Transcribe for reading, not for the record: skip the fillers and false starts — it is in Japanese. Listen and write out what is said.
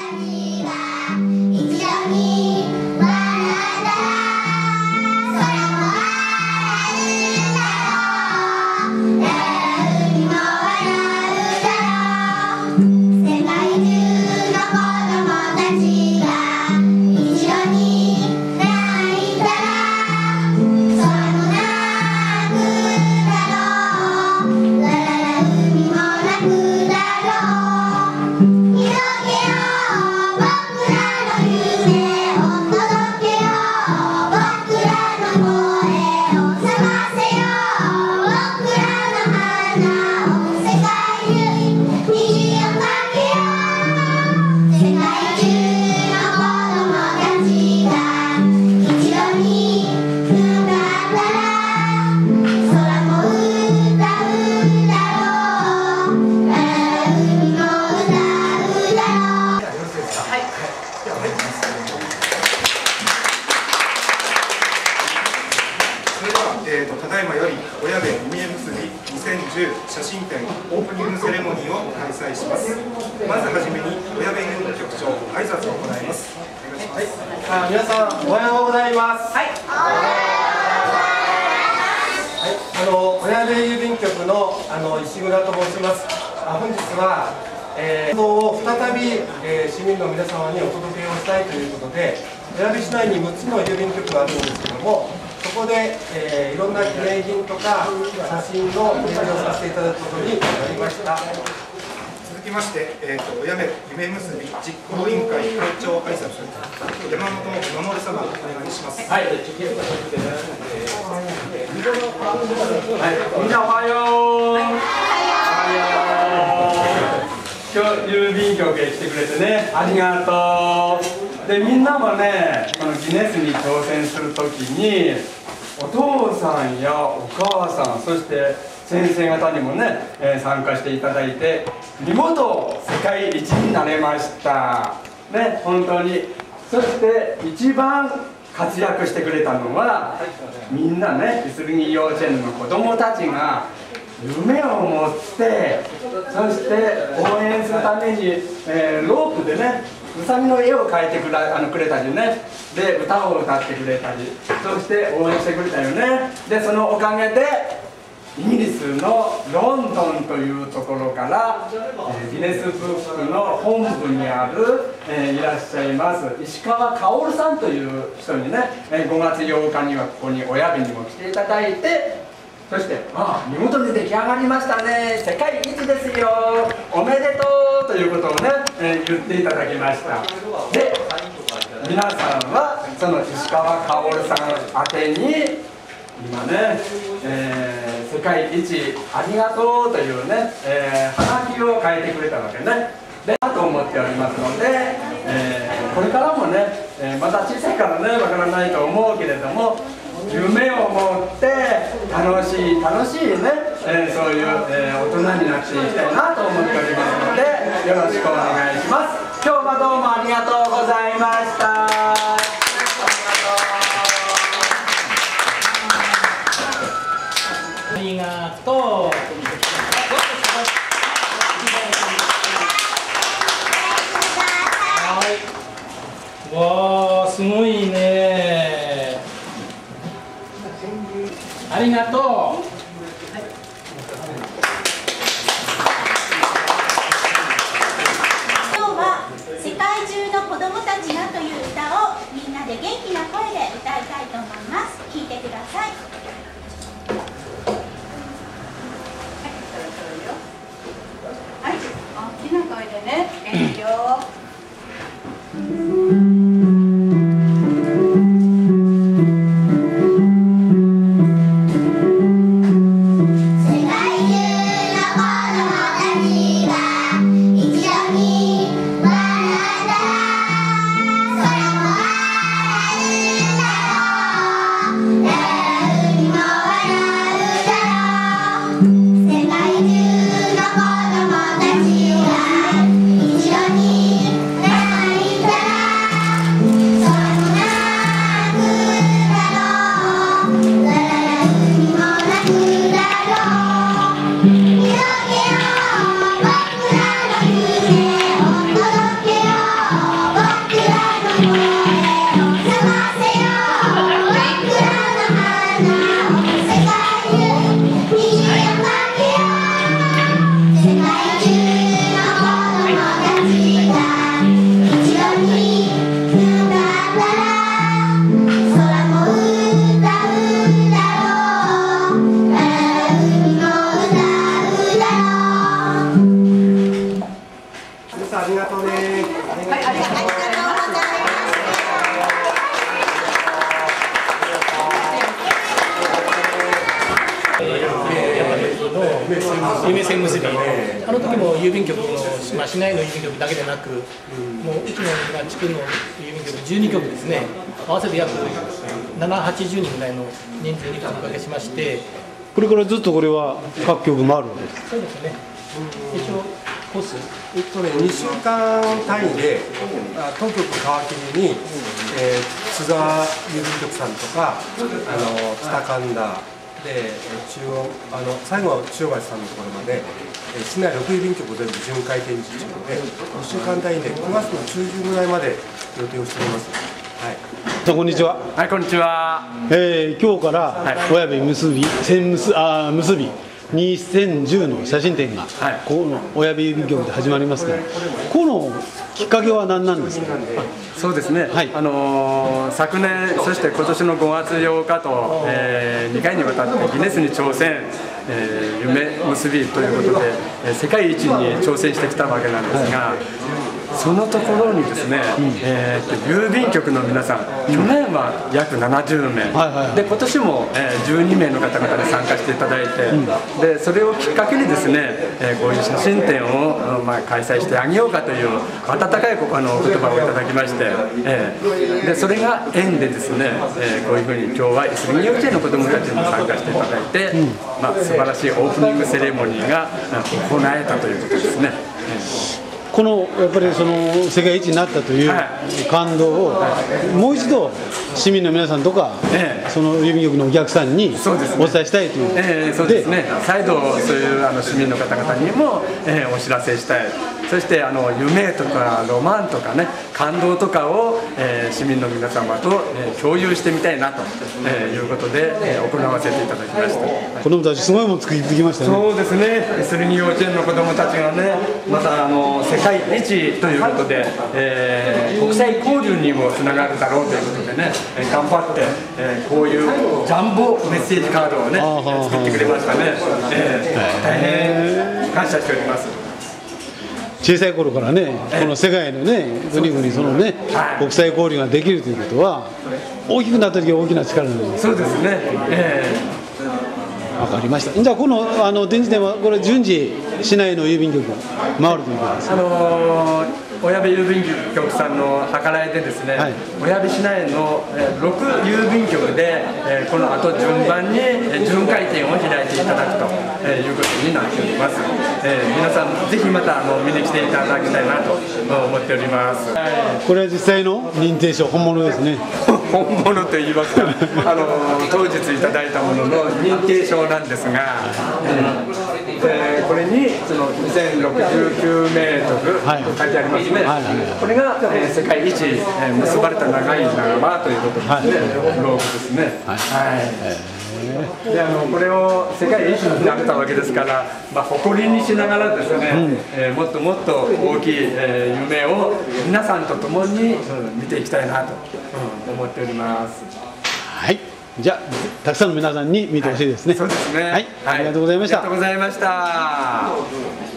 ただいまより親部弓絵結び2010写真展オープニングセレモニーを開催します。まずはじめに親部郵便局長挨拶を行います。お願いします。 皆さんおはようございます。親部郵便局の石倉と申します。本日はを再び、市民の皆様にお届けをしたいということで、親部市内に6つの郵便局があるんですけども、そこで、いろんな記念品とか写真の展示をさせていただくことになりました。 続きまして、親部夢結び実行委員会会長挨拶、山本守様お願いします。 はい。みんなおはよう。今日郵便局へ来てくれてね、ありがとう。でみんなもね、このギネスに挑戦するときにお父さんやお母さん、そして先生方にもね、参加していただいて見事世界一になれましたね、本当に。そして一番活躍してくれたのはみんなね、いするぎ幼稚園の子どもたちが夢を持って、そして応援するために、ロープでねうさぎの絵を描いてくれたりね、で歌を歌ってくれたり、そして応援してくれたよね。でそのおかげでイギリスのロンドンというところから、ギネスブックの本部にある、いらっしゃいます石川薫さんという人にね、5月8日にはここに親部にも来ていただいて、そして見事に出来上がりましたね、世界一ですよ、おめでとうということをね、言っていただきました。で皆さんはその石川薫さん宛てに今ね、世界一ありがとうというね、はがきを書いてくれたわけね。でと思っておりますので、これからもね、また小さいからねわからないと思うけれども、夢を持って楽しいね、そういう、大人になっていきたいなと思っておりますので、よろしくお願いします。今日はどうもありがとうございました。 ありがとう。はい。わあ、すごいね。ありがとう。 今日は世界中の子どもたちがという歌をみんなで元気な声で歌いたいと思います。聴いてください。はい、大きな声でね、元気よ。 世りがとうね。 ありがとうござい夢線結び、あの時も郵便局の、市内の郵便局だけでなく、もううちの地区の郵便局12局ですね、合わせて約7、80人ぐらいの人数におかけしまして、 これからずっとこれは各局回るんです。 そうですね、一応、コース、 2週間単位で、当局皮切りに、津沢郵便局さんとか、北神田で、最後は中央橋さんのところまで、市内6郵便局全部巡回展示中で、2週間単位で9月の中旬ぐらいまで予定をしております。はい、 こんにちは。 はい、こんにちは。 今日から親指結び2010の写真展が、この親指郵便局で始まりますが、このきっかけは何なんですか。 そうですね、はい、昨年、そして今年の5月8日と、2回にわたってギネスに挑戦、夢結びということで、世界一に挑戦してきたわけなんですが、そのところにですね、郵便局の皆さん、去年は約70名、で今年も、12名の方々に参加していただいて、でそれをきっかけにですね、こういう写真展を、開催してあげようかという温かいお言葉をいただきまして、でそれが縁でですね、こういうふうに今日はイスリン幼稚園の子どもたちにも参加していただいて、素晴らしいオープニングセレモニーが行えたということですね。 このやっぱりその世界一になったという感動をもう一度市民の皆さんとか、その郵便局のお客さんにお伝えしたいという、 そうですね、再度そういう市民の方々にも、お知らせしたい、そして夢とかロマンとかね、感動とかを、市民の皆様と、共有してみたいなと、いうことで、行わせていただきました。 子どもたちすごいもの作ってきましたね。 そうですね、イスリン幼稚園の子どもたちがね、また世界一ということで、国際交流にもつながるだろうということでね、頑張って、こういうジャンボメッセージカードをね、作ってくれましたね。大変感謝しております。 小さい頃からね、この世界のね、国々そのね、国際交流ができるということは、大きくなった時は大きな力になります。 そうですね。 わかりました。じゃあこの展示展はこれ順次市内の郵便局回るということです。 小矢部郵便局さんの計らいでですね、小矢部市内の6郵便局でこの後順番に巡回展を開いていただくということになっております。皆さんぜひまた見に来ていただきたいなと思っております。 これは実際の認定証、本物ですね。 本物といいますか、当日いただいたものの認定証なんですが、これにその2069メートルと書いてありますね。これが世界一結ばれた長い縄ということですね。ロープですね。でこれを世界一になったわけですから、誇りにしながらですね、もっともっと大きい夢を皆さんと共に見ていきたいなと思っております。 はい、じゃあたくさんの皆さんに見てほしいですね。 そうですね。 はい、ありがとうございました。 ありがとうございました。